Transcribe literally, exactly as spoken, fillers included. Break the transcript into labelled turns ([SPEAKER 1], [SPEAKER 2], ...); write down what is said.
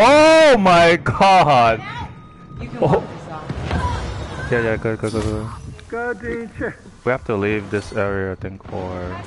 [SPEAKER 1] Oh my god!
[SPEAKER 2] You can
[SPEAKER 1] Oh.
[SPEAKER 2] walk this off.
[SPEAKER 1] Yeah, yeah, go, go, go, go.
[SPEAKER 3] Go, danger.
[SPEAKER 1] We have to leave this area, I think, for...